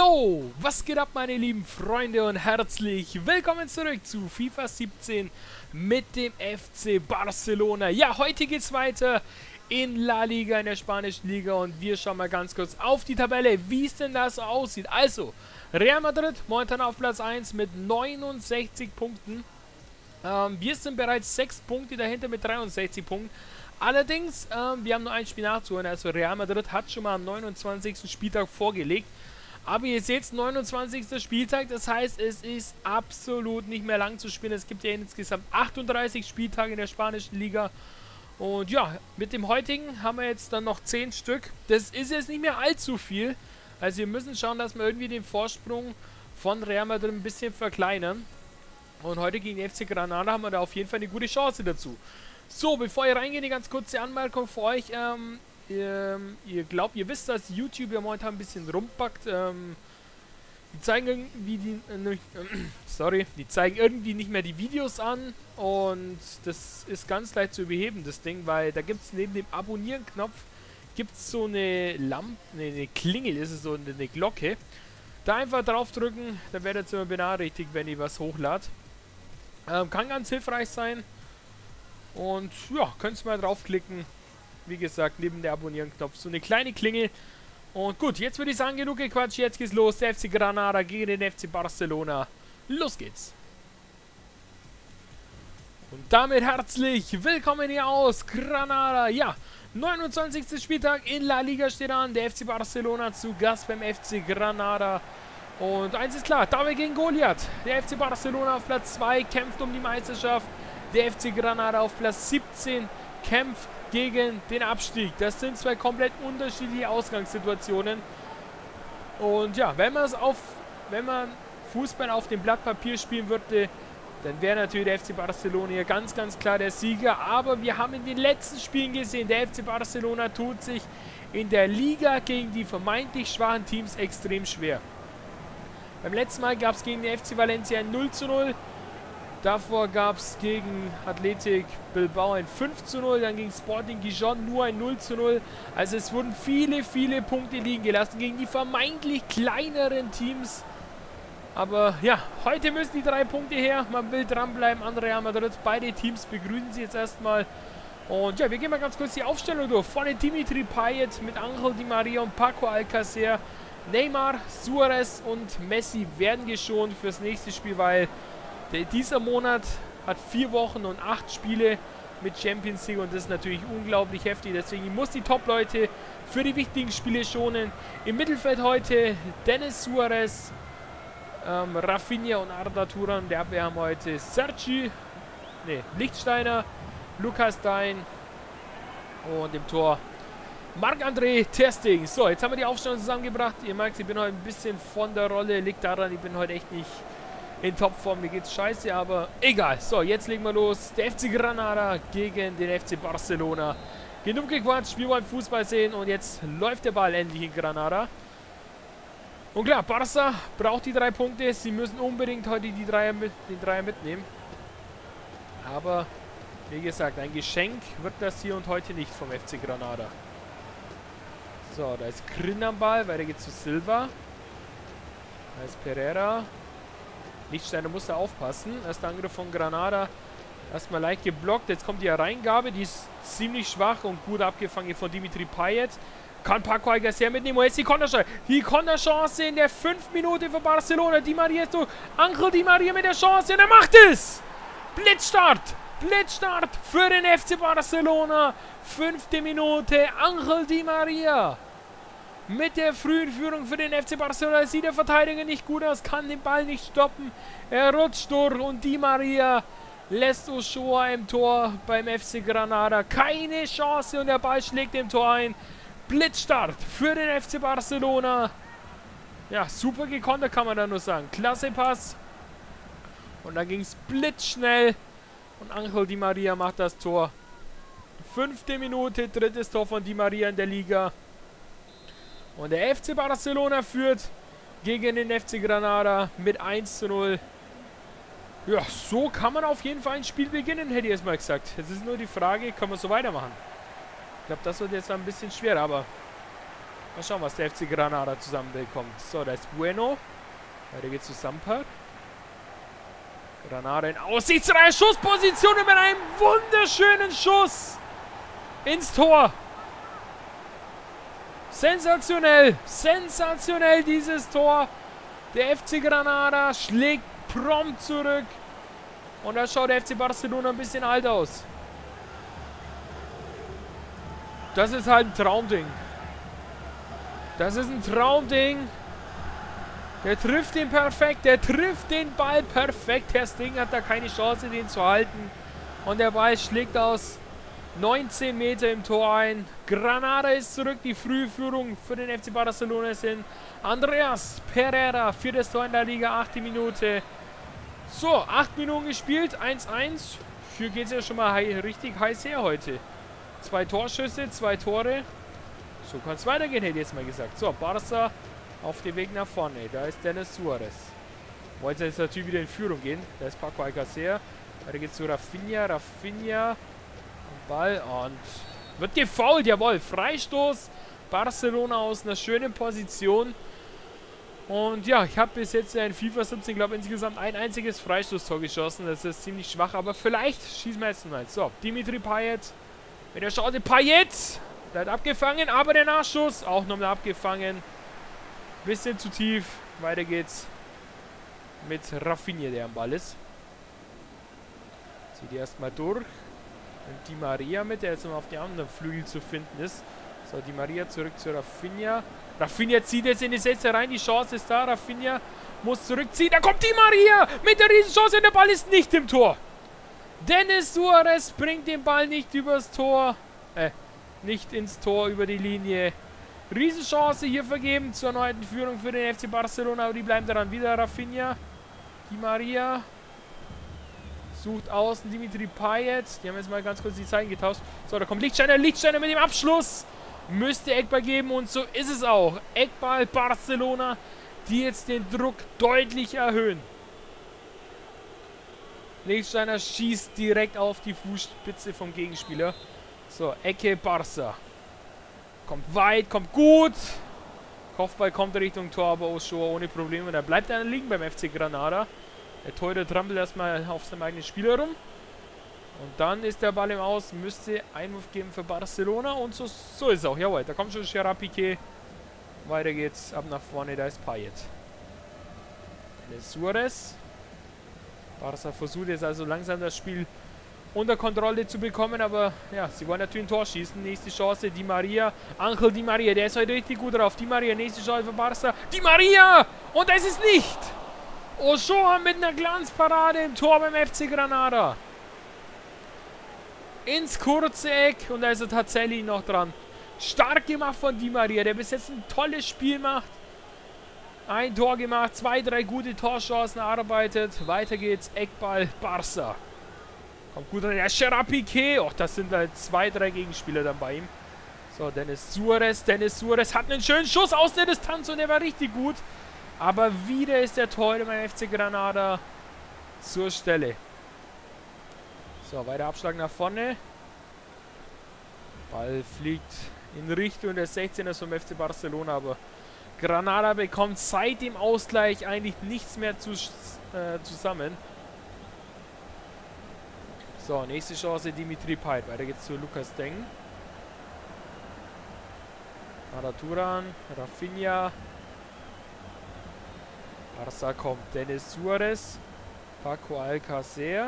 Yo, was geht ab, meine lieben Freunde, und herzlich willkommen zurück zu FIFA 17 mit dem FC Barcelona. Ja, heute geht's weiter in La Liga, in der spanischen Liga, und wir schauen mal ganz kurz auf die Tabelle, wie es denn da so aussieht. Also, Real Madrid momentan auf Platz 1 mit 69 Punkten. Wir sind bereits 6 Punkte dahinter mit 63 Punkten. Allerdings, wir haben nur ein Spiel nachzuholen, also Real Madrid hat schon mal am 29. Spieltag vorgelegt. Aber ihr seht, 29. Spieltag, das heißt, es ist absolut nicht mehr lang zu spielen. Es gibt ja insgesamt 38 Spieltage in der spanischen Liga. Und ja, mit dem heutigen haben wir jetzt dann noch 10 Stück. Das ist jetzt nicht mehr allzu viel. Also wir müssen schauen, dass wir irgendwie den Vorsprung von Real Madrid ein bisschen verkleinern. Und heute gegen den FC Granada haben wir da auf jeden Fall eine gute Chance dazu. So, bevor ihr reingeht, eine ganz kurze Anmerkung für euch. Ihr glaubt, ihr wisst, dass YouTube ja momentan ein bisschen rumpackt. Die zeigen irgendwie die zeigen irgendwie nicht mehr die Videos an, und das ist ganz leicht zu überheben, das Ding, weil da gibt es neben dem Abonnieren-Knopf gibt's so eine Lampe, eine Klingel, ist es so, eine Glocke. Da einfach drauf drücken, dann werdet ihr immer benachrichtigt, wenn ihr was hochladet. Kann ganz hilfreich sein. Und ja, könnt ihr mal draufklicken. Wie gesagt, neben der Abonnieren-Knopf so eine kleine Klingel. Und gut, jetzt würde ich sagen, genug gequatscht. Jetzt geht's los. Der FC Granada gegen den FC Barcelona. Los geht's. Und damit herzlich willkommen hier aus Granada. Ja, 29. Spieltag in La Liga steht an. Der FC Barcelona zu Gast beim FC Granada. Und eins ist klar, David gegen Goliath. Der FC Barcelona auf Platz 2 kämpft um die Meisterschaft. Der FC Granada auf Platz 17 kämpft gegen den Abstieg. Das sind zwei komplett unterschiedliche Ausgangssituationen. Und ja, wenn man Fußball auf dem Blatt Papier spielen würde, dann wäre natürlich der FC Barcelona hier ganz, ganz klar der Sieger. Aber wir haben in den letzten Spielen gesehen, der FC Barcelona tut sich in der Liga gegen die vermeintlich schwachen Teams extrem schwer. Beim letzten Mal gab es gegen den FC Valencia ein 0:0. Davor gab es gegen Athletic Bilbao ein 5:0, dann gegen Sporting Gijón nur ein 0:0. Also es wurden viele, viele Punkte liegen gelassen gegen die vermeintlich kleineren Teams. Aber ja, heute müssen die 3 Punkte her. Man will dranbleiben an Real Madrid. Beide Teams begrüßen sie jetzt erstmal. Und ja, wir gehen mal ganz kurz die Aufstellung durch. Vorne Dimitri Payet mit Ángel Di María und Paco Alcácer. Neymar, Suárez und Messi werden geschont fürs nächste Spiel, weil dieser Monat hat 4 Wochen und 8 Spiele mit Champions League, und das ist natürlich unglaublich heftig. Deswegen muss die Top-Leute für die wichtigen Spiele schonen. Im Mittelfeld heute Denis Suárez, Rafinha und Arda Turan. Der Abwehr haben heute Lichtsteiner, Lukas Dain, und im Tor Marc-André ter Stegen. So, jetzt haben wir die Aufstellung zusammengebracht. Ihr merkt, ich bin heute ein bisschen von der Rolle. Liegt daran, ich bin heute echt nicht in Topform. Mir geht's scheiße, aber egal. So, jetzt legen wir los. Der FC Granada gegen den FC Barcelona. Genug gequatscht, wir wollen Fußball sehen, und jetzt läuft der Ball endlich in Granada. Und klar, Barca braucht die 3 Punkte. Sie müssen unbedingt heute den Dreier mitnehmen. Aber, wie gesagt, ein Geschenk wird das hier und heute nicht vom FC Granada. So, da ist Grin am Ball, weiter geht's zu Silva. Da ist Pereira. Lichtsteiner muss da aufpassen. Erster Angriff von Granada. Erstmal leicht geblockt. Jetzt kommt die Hereingabe. Die ist ziemlich schwach und gut abgefangen von Dimitri Payet. Kann Paco Alcácer mitnehmen. Und jetzt die Konterchance. Die Konterchance in der 5. Minute für Barcelona. Di María ist durch. Ángel Di María mit der Chance. Und er macht es! Blitzstart! Blitzstart für den FC Barcelona. 5. Minute. Ángel Di María. Mit der frühen Führung für den FC Barcelona sieht der Verteidiger nicht gut aus, kann den Ball nicht stoppen. Er rutscht durch, und Di María lässt Ochoa im Tor beim FC Granada. Keine Chance, und der Ball schlägt im Tor ein. Blitzstart für den FC Barcelona. Ja, super gekontert, kann man da nur sagen. Klasse Pass. Und dann ging es blitzschnell. Und Ángel Di María macht das Tor. 5. Minute, 3. Tor von Di María in der Liga. Und der FC Barcelona führt gegen den FC Granada mit 1:0. Ja, so kann man auf jeden Fall ein Spiel beginnen, hätte ich jetzt mal gesagt. Jetzt ist nur die Frage, kann man so weitermachen? Ich glaube, das wird jetzt ein bisschen schwer, aber Mal schauen, was der FC Granada zusammenbekommt. So, da ist Bueno. Weiter geht's zu Samper. Granada in aussichtsreicher Schussposition mit einem wunderschönen Schuss ins Tor. Sensationell. Sensationell dieses Tor. Der FC Granada schlägt prompt zurück. Und da schaut der FC Barcelona ein bisschen alt aus. Das ist halt ein Traumding. Das ist ein Traumding. Der trifft den perfekt. Der trifft den Ball perfekt. Ter Stegen hat da keine Chance, den zu halten. Und der Ball schlägt aus 19 Meter im Tor ein. Granada ist zurück. Die frühe Führung für den FC Barcelona ist in. Andreas Pereira, viertes Tor in der Liga, 8. Minute. So, 8 Minuten gespielt. 1-1. Hier geht es ja schon mal richtig heiß her heute. 2 Torschüsse, 2 Tore. So kann es weitergehen, hätte ich jetzt mal gesagt. So, Barca auf dem Weg nach vorne. Da ist Denis Suarez. Wollte jetzt natürlich wieder in Führung gehen. Da ist Paco Alcacer. Weiter geht's zu Rafinha. Rafinha. Ball und wird gefoult. Jawohl, Freistoß. Barcelona aus einer schönen Position. Und ja, ich habe bis jetzt in FIFA 17, glaube ich, insgesamt ein einziges Freistoßtor geschossen. Das ist ziemlich schwach, aber vielleicht schießen wir jetzt mal. So, Dimitri Payet. Mit der Chance Payet. Der hat abgefangen, aber der Nachschuss auch nochmal abgefangen. Bisschen zu tief. Weiter geht's mit Rafinha, der am Ball ist. Zieht die erstmal durch. Und Di Maria mit, der jetzt noch auf die anderen Flügel zu finden ist. So, Di Maria zurück zu Rafinha. Rafinha zieht jetzt in die Sätze rein. Die Chance ist da. Rafinha muss zurückziehen. Da kommt Di Maria mit der Riesenchance und der Ball ist nicht im Tor. Denis Suarez bringt den Ball nicht übers Tor. Nicht ins Tor über die Linie. Riesenchance hier vergeben zur erneuten Führung für den FC Barcelona. Aber die bleiben daran wieder. Rafinha. Di Maria. Sucht außen Dimitri Payet. Die haben jetzt mal ganz kurz die Zeichen getauscht. So, da kommt Lichtsteiner. Lichtsteiner mit dem Abschluss. Müsste Eckball geben und so ist es auch. Eckball Barcelona, die jetzt den Druck deutlich erhöhen. Lichtsteiner schießt direkt auf die Fußspitze vom Gegenspieler. So, Ecke Barca. Kommt weit, kommt gut. Kopfball kommt Richtung Tor, aber Ochoa ohne Probleme. Da bleibt einer liegen beim FC Granada. Der Torhüter trampelt erstmal auf seinem eigenen Spieler rum. Und dann ist der Ball im Aus. Müsste Einwurf geben für Barcelona. Und so ist es auch. Jawohl, da kommt schon Gerard Piqué. Weiter geht's. Ab nach vorne. Da ist Payet. Suarez. Barca versucht jetzt also langsam das Spiel unter Kontrolle zu bekommen. Aber ja, sie wollen natürlich ein Tor schießen. Nächste Chance. Di Maria. Angel Di Maria. Der ist heute richtig gut drauf. Di Maria. Nächste Chance für Barca. Di Maria! Und da ist es nicht! Ochoa mit einer Glanzparade im Tor beim FC Granada. Ins kurze Eck und da ist er tatsächlich noch dran. Stark gemacht von Di Maria, der bis jetzt ein tolles Spiel macht. Ein Tor gemacht, 2, 3 gute Torchancen erarbeitet. Weiter geht's, Eckball, Barca. Kommt gut an, der Gerard Piqué. Och, das sind halt 2, 3 Gegenspieler dann bei ihm. So, Denis Suarez. Denis Suarez hat einen schönen Schuss aus der Distanz und der war richtig gut. Aber wieder ist der Torhüter beim FC Granada zur Stelle. So, weiter Abschlag nach vorne. Ball fliegt in Richtung des 16ers vom FC Barcelona, aber Granada bekommt seit dem Ausgleich eigentlich nichts mehr zusammen. So, nächste Chance Dimitri Payet. Weiter geht's zu Lucas Deng. Arda Turan, Rafinha. Barca kommt. Denis Suarez. Paco Alcacer.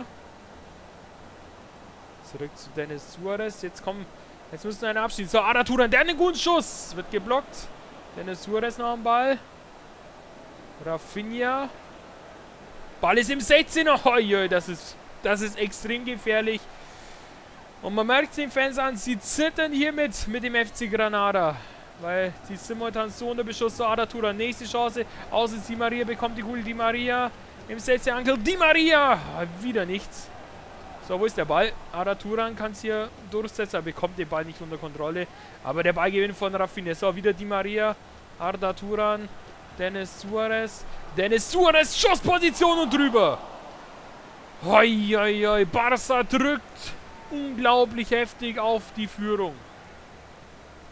Zurück zu Denis Suarez. Jetzt müssen wir einen abschieden. So, Arda Turan, der hat einen guten Schuss. Wird geblockt. Denis Suarez noch am Ball. Rafinha. Ball ist im 16er. Oh, das ist extrem gefährlich. Und man merkt es den Fans an, sie zittern hier mit dem FC Granada. Weil die simultan so unter Beschuss. So, Arda Turan, nächste Chance. Außen Di Maria bekommt die gute Di Maria. Im 16er Angel. Di Maria. Wieder nichts. So, wo ist der Ball? Arda Turan kann es hier durchsetzen. Er bekommt den Ball nicht unter Kontrolle. Aber der Ballgewinn von Rafinha. So, wieder Di Maria. Arda Turan. Denis Suarez. Denis Suarez. Schussposition und drüber. Hoi, hoi, hoi. Barca drückt unglaublich heftig auf die Führung.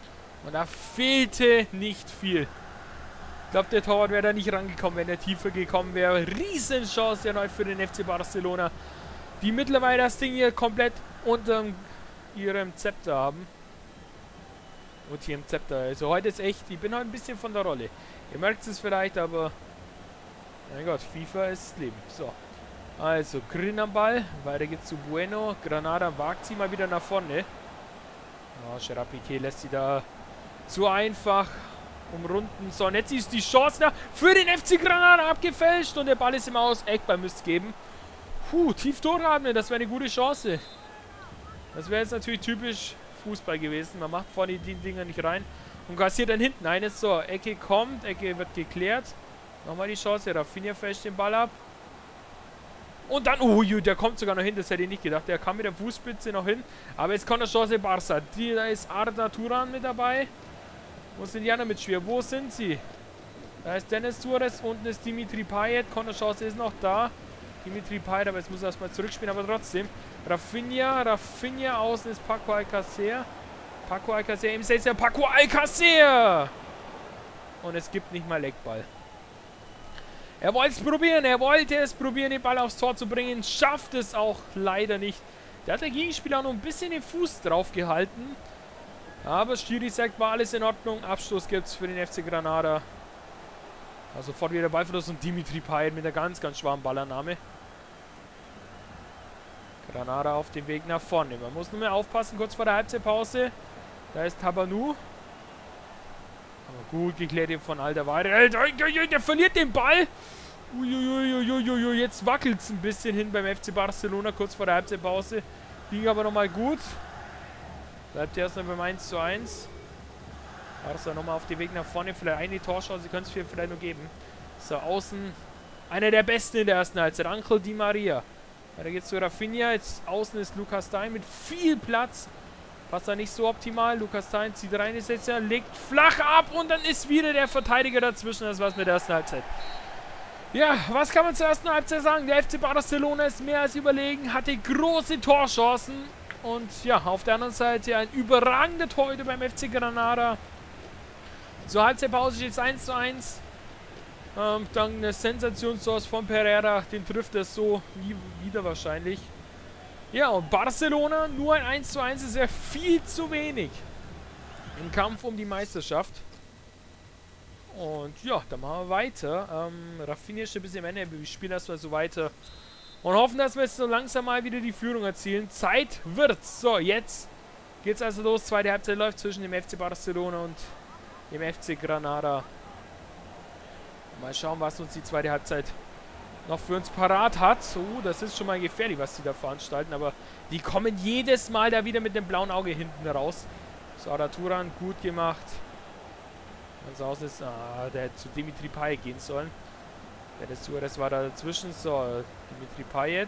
Und da fehlte nicht viel. Ich glaube, der Torwart wäre da nicht rangekommen, wenn er tiefer gekommen wäre. Riesenchance erneut für den FC Barcelona, die mittlerweile das Ding hier komplett unter ihrem Zepter haben. Und hier im Zepter. Also heute ist echt, ich bin heute ein bisschen von der Rolle. Ihr merkt es vielleicht, aber mein Gott, FIFA ist Leben. So. Also, Grin am Ball. Weiter geht's zu Bueno. Granada wagt sie mal wieder nach vorne. Oh, Gerard Piqué lässt sie da zu einfach umrunden. So, und jetzt ist die Chance da für den FC Granada abgefälscht. Und der Ball ist im Aus. Eckball müsste es geben. Tief durchatmen. Das wäre eine gute Chance. Das wäre jetzt natürlich typisch Fußball gewesen. Man macht vorne die Dinger nicht rein. Und kassiert dann hinten eines. So, Ecke kommt. Ecke wird geklärt. Nochmal die Chance. Rafinha fälscht den Ball ab. Und dann, der kommt sogar noch hin, das hätte ich nicht gedacht. Der kam mit der Fußspitze noch hin. Aber jetzt kommt der Chance Barca. Da ist Arda Turan mit dabei. Wo sind die anderen mit schwer? Wo sind sie? Da ist Dennis Suarez, unten ist Dimitri Payet. Konterchance ist noch da. Dimitri Payet, aber jetzt muss er erstmal zurückspielen, aber trotzdem. Rafinha, außen ist Paco Alcacer. Im 16. Paco Alcacer! Und es gibt nicht mal Eckball. Er wollte es probieren, den Ball aufs Tor zu bringen. Schafft es auch leider nicht. Da hat der Gegenspieler auch noch ein bisschen den Fuß drauf gehalten. Aber Schiri sagt, war alles in Ordnung. Abstoß gibt es für den FC Granada. Also sofort wieder Ballverlust und Dimitri Payet mit einer ganz, ganz schwachen Ballannahme. Granada auf dem Weg nach vorne. Man muss nur mehr aufpassen, kurz vor der Halbzeitpause. Da ist Tabanu. Aber gut geklärt hier von Alderweireld. Der verliert den Ball. Uiuiuiuiui, jetzt wackelt es ein bisschen hin beim FC Barcelona, kurz vor der Halbzeitpause. Ging aber nochmal gut. Bleibt erstmal beim 1:1. Barca nochmal auf dem Weg nach vorne. Vielleicht eine Torchance, können es vielleicht nur geben. So, außen einer der Besten in der ersten Halbzeit. Ángel Di María. Da geht's zu Rafinha. Jetzt außen ist Lucas Digne mit viel Platz. Passt da nicht so optimal. Lucas Digne zieht rein, ist jetzt ja, legt flach ab und dann ist wieder der Verteidiger dazwischen. Das war's mit der ersten Halbzeit. Ja, was kann man zur ersten Halbzeit sagen? Der FC Barcelona ist mehr als überlegen, hatte große Torchancen. Und ja, auf der anderen Seite ein überragender Torhüter beim FC Granada. Zur Halbzeitpause steht es 1:1. Dann eine Sensationstor von Pereira, den trifft er so nie wieder wahrscheinlich. Ja, und Barcelona, nur ein 1:1 ist ja viel zu wenig im Kampf um die Meisterschaft. Und ja, dann machen wir weiter. Rafinha steht bis am Ende, wir spielen erstmal so weiter. Und hoffen, dass wir jetzt so langsam mal wieder die Führung erzielen. Zeit wird's. So, jetzt geht's also los. Zweite Halbzeit läuft zwischen dem FC Barcelona und dem FC Granada. Mal schauen, was uns die zweite Halbzeit noch für uns parat hat. Das ist schon mal gefährlich, was die da veranstalten. Aber die kommen jedes Mal da wieder mit dem blauen Auge hinten raus. So, Arda Turan, gut gemacht. Ganz außen ist, der hätte zu Dimitri Payet gehen sollen. Das war da dazwischen. So, Dimitri Payet.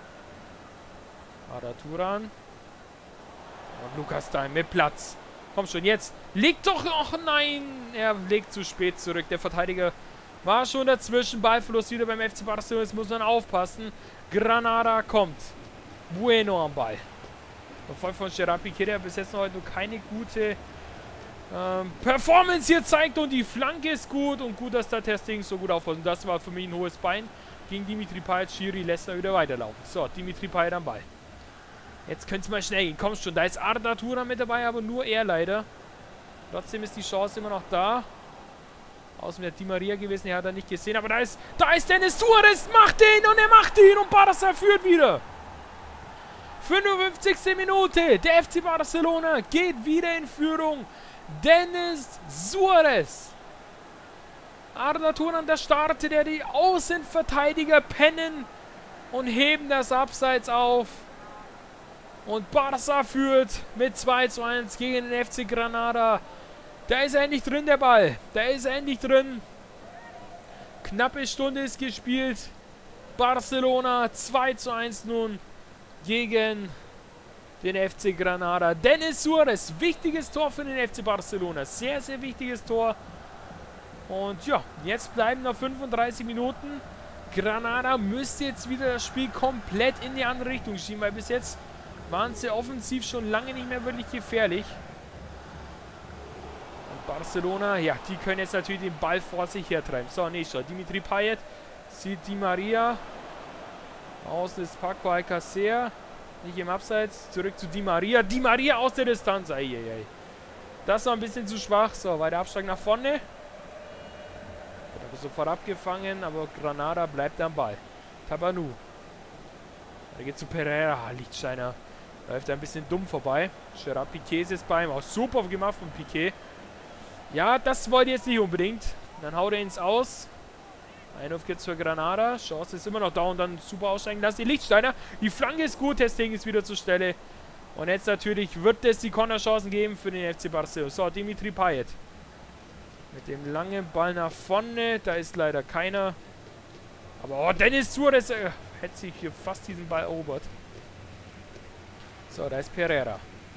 Arda Turan. Und Lucas Digne mit Platz. Komm schon, jetzt. Legt doch. Ach nein. Er legt zu spät zurück. Der Verteidiger war schon dazwischen. Ballverlust wieder beim FC Barcelona. Jetzt muss man aufpassen. Granada kommt. Bueno am Ball. Verfolgt von Gerard Piqué, der bis jetzt noch heute nur keine gute Performance hier zeigt. Und die Flanke ist gut. Und gut, dass der Testing so gut aufpasst. Und das war für mich ein hohes Bein. Gegen Dimitri Payet. Schiri lässt er wieder weiterlaufen. So, Dimitri Payet am Ball. Jetzt könnte es mal schnell gehen. Komm schon, da ist Arda Turan mit dabei, aber nur er leider. Trotzdem ist die Chance immer noch da. Außen wäre Di Maria gewesen, er hat er nicht gesehen. Aber da ist Dennis Suarez, macht den und er macht ihn und Barca führt wieder. 55. Minute, der FC Barcelona geht wieder in Führung. Dennis Suarez. Arda Turan, der startet, der die Außenverteidiger pennen und heben das Abseits auf. Und Barca führt mit 2:1 gegen den FC Granada. Da ist er endlich drin, der Ball. Da ist er endlich drin. Knappe Stunde ist gespielt. Barcelona 2:1 nun gegen den FC Granada. Dennis Suarez, wichtiges Tor für den FC Barcelona. Sehr, sehr wichtiges Tor. Und ja, jetzt bleiben noch 35 Minuten. Granada müsste jetzt wieder das Spiel komplett in die andere Richtung schieben, weil bis jetzt waren sie offensiv schon lange nicht mehr wirklich gefährlich. Barcelona, ja, die können jetzt natürlich den Ball vor sich hertreiben. So, nächster. Dimitri Payet sieht Di Maria. Außen ist Paco Alcacer. Nicht im Abseits. Zurück zu Di Maria. Di Maria aus der Distanz. Eieiei. Das war ein bisschen zu schwach. So, weiter Abschlag nach vorne. Wird aber sofort abgefangen, aber Granada bleibt am Ball. Tabanu. Da geht zu Pereira. Lichtsteiner läuft ein bisschen dumm vorbei. Gerard Piqué ist bei ihm. Auch super gemacht von Piqué. Ja, das wollte ich jetzt nicht unbedingt. Dann haut er ins Aus. Einwurf geht's für Granada. Chance ist immer noch da und dann super aussteigen lassen. Die Lichtsteiner. Die Flanke ist gut. Testing ist wieder zur Stelle. Und jetzt natürlich wird es die Cornerchancen geben für den FC Barcelona. So, Dimitri Payet. Mit dem langen Ball nach vorne. Da ist leider keiner. Aber oh, Denis Suarez hätte sich hier fast diesen Ball erobert. So, da ist Pereira.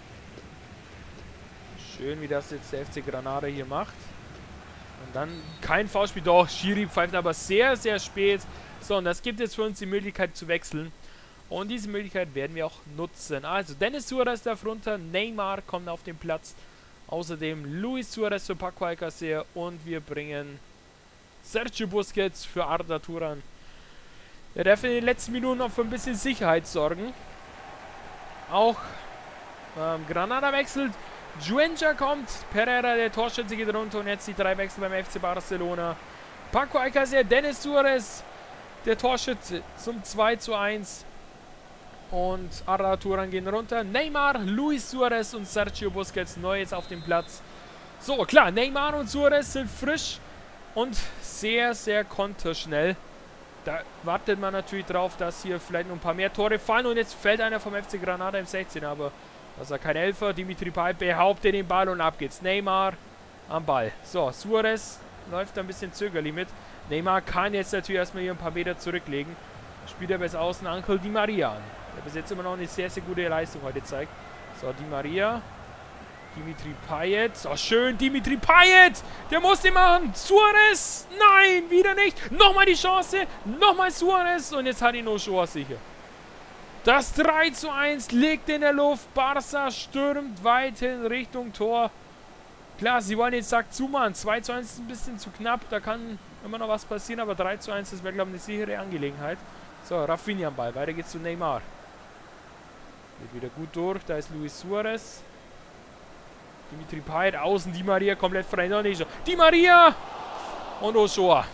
Schön, wie das jetzt der FC Granada hier macht. Und dann kein Foulspiel. Doch, Schiri pfeift aber sehr, sehr spät. So, und das gibt jetzt für uns die Möglichkeit zu wechseln. Und diese Möglichkeit werden wir auch nutzen. Also, Denis Suarez darf runter. Neymar kommt auf den Platz. Außerdem Luis Suarez für Paco Alcacer. Und wir bringen Sergio Busquets für Arda Turan. Der darf in den letzten Minuten noch für ein bisschen Sicherheit sorgen. Auch Granada wechselt. Juenja kommt. Pereira, der Torschütze, geht runter. Und jetzt die 3 Wechsel beim FC Barcelona. Paco Alcacer, Denis Suarez, der Torschütze zum 2:1. Und Arda Turan gehen runter. Neymar, Luis Suarez und Sergio Busquets neu jetzt auf dem Platz. So, klar, Neymar und Suarez sind frisch und sehr, sehr konterschnell. Da wartet man natürlich drauf, dass hier vielleicht noch ein paar mehr Tore fallen. Und jetzt fällt einer vom FC Granada im 16. Aber das war kein Elfer. Dimitri Payet behauptet den Ball und ab geht's. Neymar am Ball. So, Suarez läuft ein bisschen zögerlich mit. Neymar kann jetzt natürlich erstmal hier ein paar Meter zurücklegen. Spielt er bis außen Angel Di Maria an. Der bis jetzt immer noch eine sehr, sehr gute Leistung heute zeigt. So, Di Maria. Dimitri Payet. So, schön, Dimitri Payet. Der muss den machen. Suarez. Nein, wieder nicht. Nochmal die Chance. Nochmal Suarez. Und jetzt hat ihn Ochoa sicher. Das 3:1 liegt in der Luft. Barca stürmt weiterhin Richtung Tor. Klar, sie wollen jetzt Sack zumachen. 2:1 ist ein bisschen zu knapp. Da kann immer noch was passieren. Aber 3:1, das wäre, glaube ich, eine sichere Angelegenheit. So, Rafinha am Ball. Weiter geht's zu Neymar. Geht wieder gut durch. Da ist Luis Suarez. Dimitri Payet außen. Di Maria komplett frei. Noch nicht. Di Maria und Ochoa.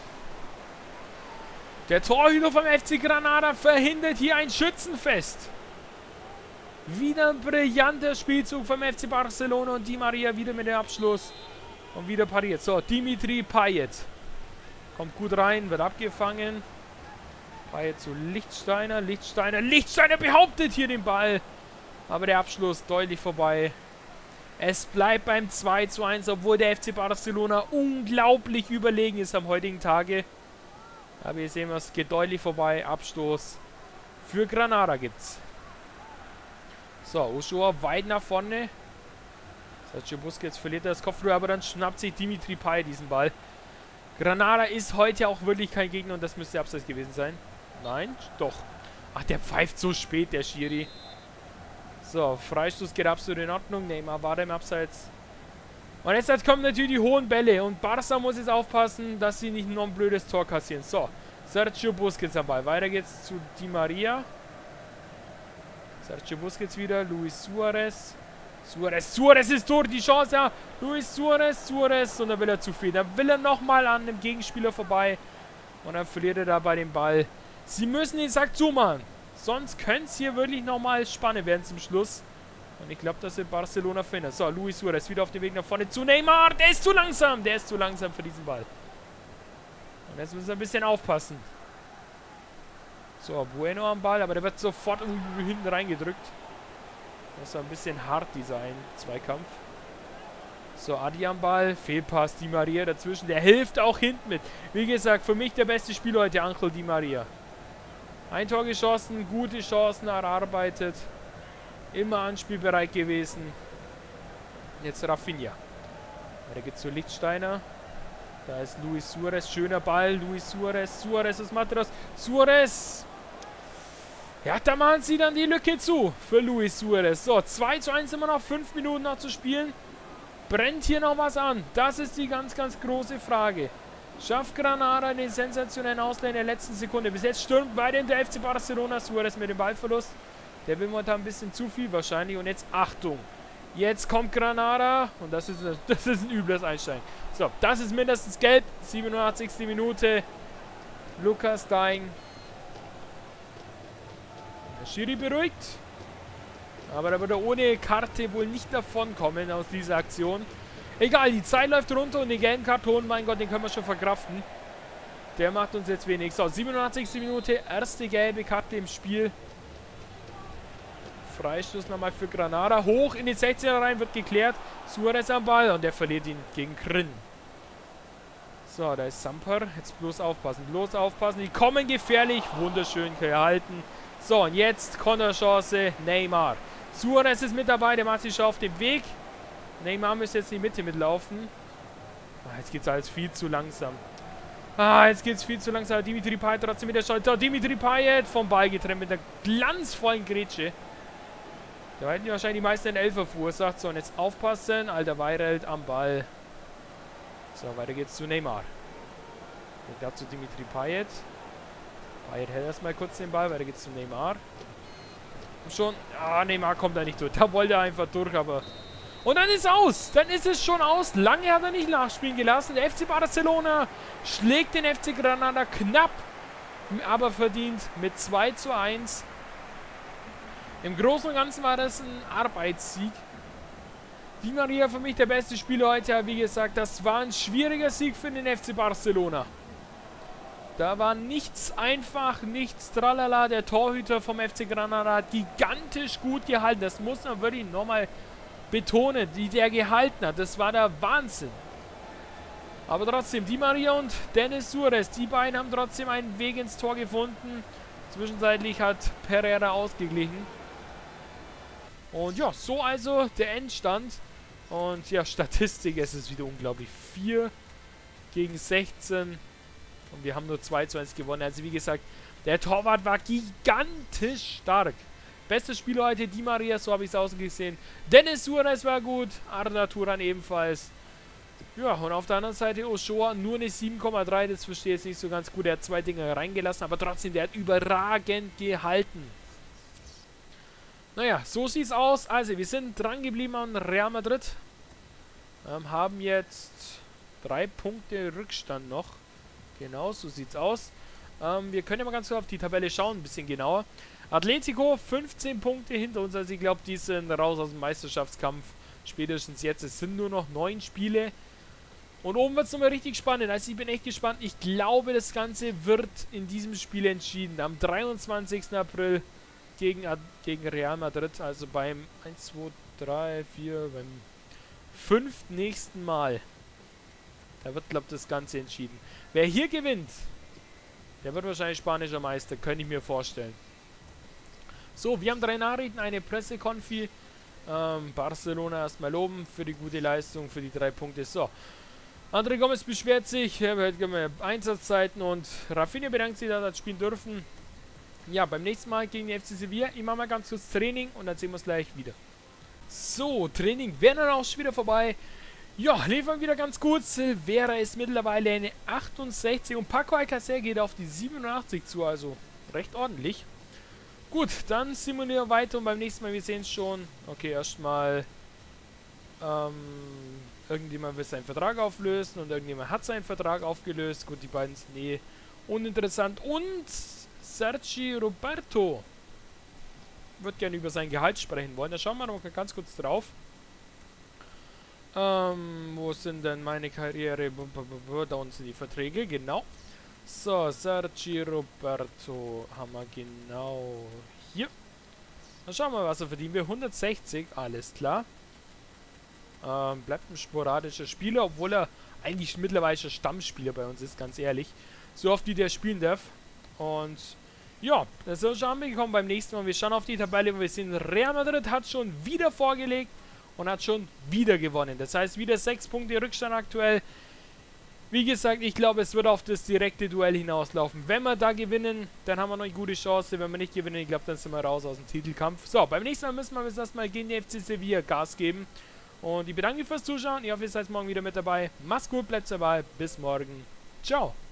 Der Torhüter vom FC Granada verhindert hier ein Schützenfest. Wieder ein brillanter Spielzug vom FC Barcelona und Di Maria wieder mit dem Abschluss. Und wieder pariert. So, Dimitri Payet. Kommt gut rein, wird abgefangen. Payet zu Lichtsteiner. Lichtsteiner behauptet hier den Ball. Aber der Abschluss deutlich vorbei. Es bleibt beim 2:1, obwohl der FC Barcelona unglaublich überlegen ist am heutigen Tage. Aber hier sehen wir es, geht deutlich vorbei. Abstoß für Granada gibt's. So, Ochoa weit nach vorne. Sergio Busquets verliert das Kopfball, aber dann schnappt sich Dimitri Payet diesen Ball. Granada ist heute auch wirklich kein Gegner und das müsste abseits gewesen sein. Nein, doch. Ach, der pfeift so spät, der Schiri. So, Freistoß geht absolut in Ordnung. Neymar war da im Abseits. Und jetzt kommen natürlich die hohen Bälle. Und Barca muss jetzt aufpassen, dass sie nicht noch ein blödes Tor kassieren. So, Sergio Busquets am Ball. Weiter geht's zu Di Maria. Sergio Busquets wieder. Luis Suarez. Suarez ist durch. Die Chance, ja. Luis Suarez. Und dann will er zu viel. Dann will er nochmal an dem Gegenspieler vorbei. Und dann verliert er dabei den Ball. Sie müssen den Sack zumachen. Sonst könnte es hier wirklich nochmal spannend werden zum Schluss. Und ich glaube, dass wir Barcelona finden. So, Luis Suarez wieder auf dem Weg nach vorne zu Neymar. Der ist zu langsam. Der ist zu langsam für diesen Ball. Und jetzt müssen wir ein bisschen aufpassen. So, Bueno am Ball, aber der wird sofort irgendwie hinten reingedrückt. Das war ein bisschen hart, dieser Zweikampf. So, Adi am Ball. Fehlpass, Di Maria dazwischen. Der hilft auch hinten mit. Wie gesagt, für mich der beste Spieler heute, Angel Di Maria. Ein Tor geschossen, gute Chancen erarbeitet. Immer anspielbereit gewesen. Jetzt Rafinha. Da geht zu Lichtsteiner. Da ist Luis Suarez. Schöner Ball. Luis Suarez. Was macht er das? Suarez. Ja, da machen sie dann die Lücke zu für Luis Suarez. So, 2:1 immer noch. 5 Minuten noch zu spielen. Brennt hier noch was an? Das ist die ganz, ganz große Frage. Schafft Granada den sensationellen Ausgleich in der letzten Sekunde? Bis jetzt stürmt weiterhin der FC Barcelona. Suarez mit dem Ballverlust. Der will momentan ein bisschen zu viel wahrscheinlich. Und jetzt Achtung. Jetzt kommt Granada. Und das ist ein übles Einsteigen. So, das ist mindestens gelb. 87. Minute. Lucas Digne. Der Schiri beruhigt. Aber da wird er ohne Karte wohl nicht davon kommen aus dieser Aktion. Egal, die Zeit läuft runter und den gelben Karton, mein Gott, den können wir schon verkraften. Der macht uns jetzt wenig. So, 87. Minute, erste gelbe Karte im Spiel. Freistoß nochmal für Granada. Hoch in die 16er rein, wird geklärt. Suarez am Ball und der verliert ihn gegen Krin. So, da ist Samper. Jetzt bloß aufpassen, Die kommen gefährlich. Wunderschön gehalten. So, und jetzt Konterchance Neymar. Suarez ist mit dabei, der macht sich schon auf den Weg. Neymar müsste jetzt in die Mitte mitlaufen. Ah, jetzt geht es alles viel zu langsam. Dimitri Payet trotzdem mit der Schulter. Dimitri Payet vom Ball getrennt mit einer glanzvollen Grätsche. Da hätten die wahrscheinlich die meisten einen Elfer verursacht. So, und jetzt aufpassen. Alter Weireld am Ball. So, weiter geht's zu Neymar. Und dazu Dimitri Payet. Payet hält erstmal kurz den Ball. Weiter geht's zu Neymar. Und schon. Neymar kommt da nicht durch. Da wollte er einfach durch, aber. Und dann ist aus. Dann ist es schon aus. Lange hat er nicht nachspielen gelassen. Der FC Barcelona schlägt den FC Granada knapp, aber verdient mit 2:1. Im Großen und Ganzen war das ein Arbeitssieg. Di Maria für mich der beste Spieler heute. Wie gesagt, das war ein schwieriger Sieg für den FC Barcelona. Da war nichts einfach, nichts tralala. Der Torhüter vom FC Granada hat gigantisch gut gehalten. Das muss man wirklich nochmal betonen, die der gehalten hat. Das war der Wahnsinn. Aber trotzdem, Di Maria und Denis Suarez, die beiden haben trotzdem einen Weg ins Tor gefunden. Zwischenzeitlich hat Pereira ausgeglichen. Und ja, so also der Endstand. Und ja, Statistik, es ist wieder unglaublich. 4 gegen 16. Und wir haben nur 2:1 gewonnen. Also wie gesagt, der Torwart war gigantisch stark. Beste Spieler heute Di Maria, so habe ich es ausgesehen. Denis Suarez war gut, Arda Turan ebenfalls. Ja, und auf der anderen Seite Ochoa nur eine 7,3, das verstehe ich jetzt nicht so ganz gut. Er hat 2 Dinge reingelassen, aber trotzdem, der hat überragend gehalten. Naja, so sieht es aus. Also, wir sind dran geblieben an Real Madrid. Haben jetzt 3 Punkte Rückstand noch. Genau, so sieht es aus. Wir können ja mal ganz kurz auf die Tabelle schauen, ein bisschen genauer. Atletico 15 Punkte hinter uns, also ich glaube, die sind raus aus dem Meisterschaftskampf. Spätestens jetzt, es sind nur noch 9 Spiele. Und oben wird es nochmal richtig spannend, also ich bin echt gespannt. Ich glaube, das Ganze wird in diesem Spiel entschieden. Am 23. April gegen Real Madrid, also beim 1, 2, 3, 4, beim 5. nächsten Mal. Da wird, glaube ich, das Ganze entschieden. Wer hier gewinnt, der wird wahrscheinlich spanischer Meister, könnte ich mir vorstellen. So, wir haben 3 Nachrichten, eine Pressekonfi. Barcelona erstmal loben für die gute Leistung, für die 3 Punkte. So, André Gomes beschwert sich, er hat Einsatzzeiten und Rafinha bedankt sich, dass er spielen dürfen. Ja, beim nächsten Mal gegen die FC Sevilla. Ich mache mal ganz kurz Training und dann sehen wir uns gleich wieder. So, Training wäre dann auch schon wieder vorbei. Ja, liefern wieder ganz gut. Silvera ist mittlerweile eine 68 und Paco Alcacer geht auf die 87 zu, also recht ordentlich. Gut, dann simulieren wir weiter und beim nächsten Mal, wir sehen es schon. Okay, erstmal irgendjemand will seinen Vertrag auflösen und irgendjemand hat seinen Vertrag aufgelöst. Gut, die beiden sind uninteressant. Und Sergi Roberto wird gerne über sein Gehalt sprechen wollen. Da schauen wir noch ganz kurz drauf. Wo sind denn meine Karriere? Da unten sind die Verträge, genau. So, Sergi Roberto haben wir genau hier. Dann schauen wir, was er verdient. Wir 160, alles klar. Bleibt ein sporadischer Spieler, obwohl er eigentlich mittlerweile schon Stammspieler bei uns ist, ganz ehrlich. So oft wie der spielen darf. Und ja, das ist schon angekommen beim nächsten Mal. Wir schauen auf die Tabelle und wir sehen, Real Madrid hat schon wieder vorgelegt und hat schon wieder gewonnen. Das heißt, wieder 6 Punkte Rückstand aktuell. Wie gesagt, ich glaube, es wird auf das direkte Duell hinauslaufen. Wenn wir da gewinnen, dann haben wir noch eine gute Chance. Wenn wir nicht gewinnen, ich glaube, dann sind wir raus aus dem Titelkampf. So, beim nächsten Mal müssen wir erstmal gegen die FC Sevilla Gas geben. Und ich bedanke mich fürs Zuschauen. Ich hoffe, ihr seid morgen wieder mit dabei. Macht's gut, bleibt dabei. Bis morgen. Ciao.